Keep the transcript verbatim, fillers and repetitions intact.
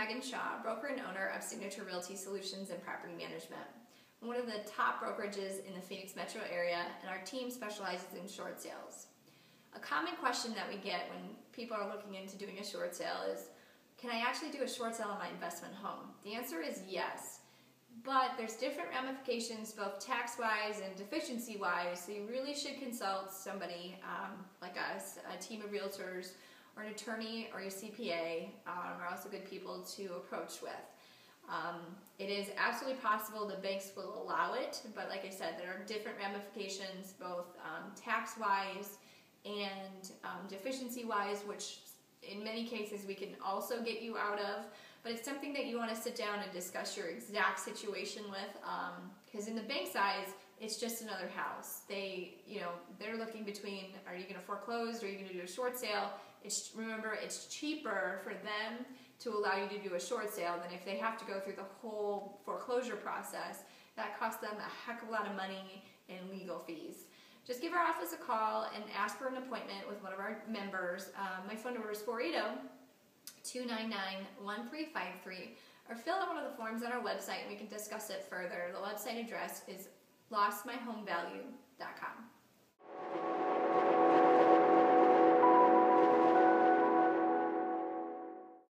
Megan Shaw, broker and owner of Signature Realty Solutions and Property Management. I'm one of the top brokerages in the Phoenix metro area, and our team specializes in short sales. A common question that we get when people are looking into doing a short sale is, can I actually do a short sale on my investment home? The answer is yes, but there's different ramifications both tax-wise and deficiency-wise, so you really should consult somebody um, like us, a team of realtors, or an attorney or your C P A um, are also good people to approach with. Um, it is absolutely possible the banks will allow it, but like I said, there are different ramifications both um, tax-wise and um, deficiency-wise, which in many cases we can also get you out of, but it's something that you want to sit down and discuss your exact situation with, because um, in the bank size, it's just another house. They, you know, they're looking between, are you going to foreclose or are you going to do a short sale? It's, remember, it's cheaper for them to allow you to do a short sale than if they have to go through the whole foreclosure process. That costs them a heck of a lot of money in legal fees. Just give our office a call and ask for an appointment with one of our members. Um, my phone number is four eight zero, two nine nine, one three five three, or fill out one of the forms on our website and we can discuss it further. The website address is lost my home value dot com.